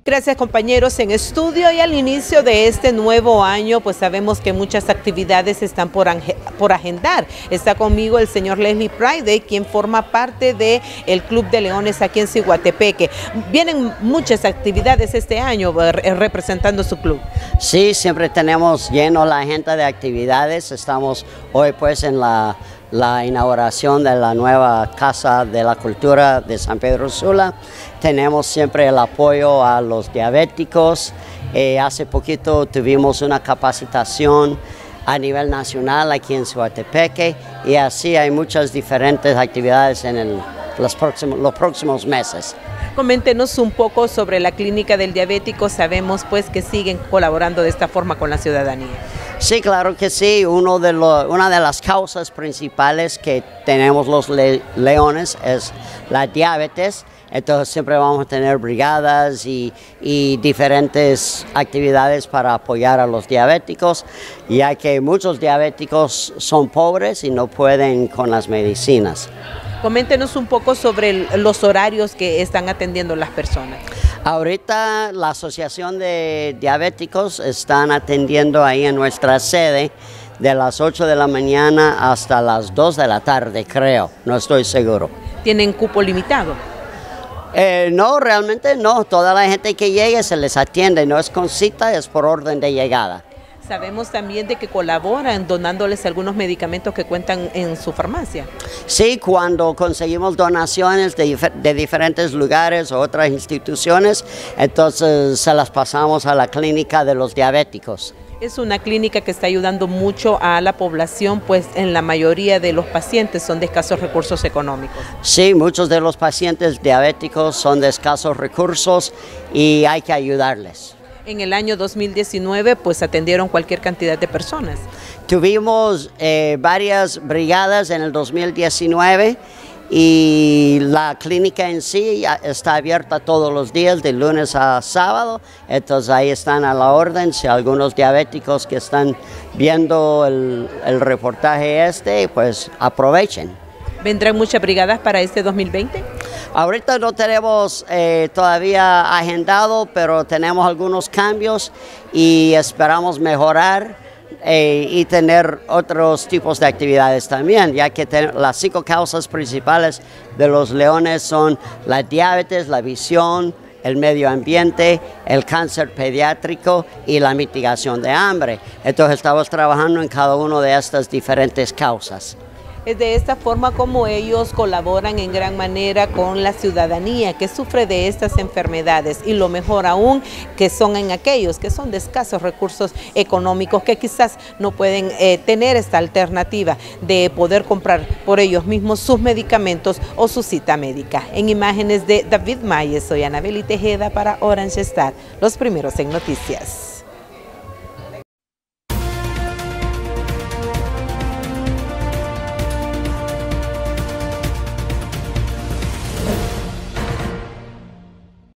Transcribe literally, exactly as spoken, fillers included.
Gracias, compañeros en estudio, y al inicio de este nuevo año pues sabemos que muchas actividades están por, por agendar. Está conmigo el señor Leslie Pride, quien forma parte del Club de Leones aquí en Ciguatepeque. Vienen muchas actividades este año representando su club. Sí, siempre tenemos lleno la agenda de actividades. Estamos hoy pues en la, la inauguración de la nueva Casa de la Cultura de San Pedro Sula. Tenemos siempre el apoyo a los diabéticos. Eh, hace poquito tuvimos una capacitación a nivel nacional aquí en Ciguatepeque, y así hay muchas diferentes actividades en el, los, próximos, los próximos meses. Coméntenos un poco sobre la clínica del diabético. Sabemos pues que siguen colaborando de esta forma con la ciudadanía. Sí, claro que sí. Uno de lo, una de las causas principales que tenemos los le, leones es la diabetes. Entonces siempre vamos a tener brigadas y, y diferentes actividades para apoyar a los diabéticos, ya que muchos diabéticos son pobres y no pueden con las medicinas. Coméntenos un poco sobre el, los horarios que están atendiendo las personas. Ahorita la Asociación de Diabéticos están atendiendo ahí en nuestra sede de las ocho de la mañana hasta las dos de la tarde, creo, no estoy seguro. ¿Tienen cupo limitado? Eh, no, realmente no. Toda la gente que llegue se les atiende, no es con cita, es por orden de llegada. Sabemos también de que colaboran donándoles algunos medicamentos que cuentan en su farmacia. Sí, cuando conseguimos donaciones de, de diferentes lugares o otras instituciones, entonces se las pasamos a la clínica de los diabéticos. Es una clínica que está ayudando mucho a la población, pues en la mayoría de los pacientes son de escasos recursos económicos. Sí, muchos de los pacientes diabéticos son de escasos recursos y hay que ayudarles. En el año dos mil diecinueve pues atendieron cualquier cantidad de personas. Tuvimos eh, varias brigadas en el dos mil diecinueve y la clínica en sí está abierta todos los días de lunes a sábado, entonces ahí están a la orden. Si algunos diabéticos que están viendo el, el reportaje este, pues aprovechen. ¿Vendrán muchas brigadas para este dos mil veinte? Ahorita no tenemos eh, todavía agendado, pero tenemos algunos cambios y esperamos mejorar eh, y tener otros tipos de actividades también, ya que las cinco causas principales de los leones son la diabetes, la visión, el medio ambiente, el cáncer pediátrico y la mitigación de hambre. Entonces estamos trabajando en cada una de estas diferentes causas. Es de esta forma como ellos colaboran en gran manera con la ciudadanía que sufre de estas enfermedades, y lo mejor aún que son en aquellos que son de escasos recursos económicos, que quizás no pueden eh, tener esta alternativa de poder comprar por ellos mismos sus medicamentos o su cita médica. En imágenes de David Mayes, soy Anabeli Tejeda para Orange Star, los primeros en noticias.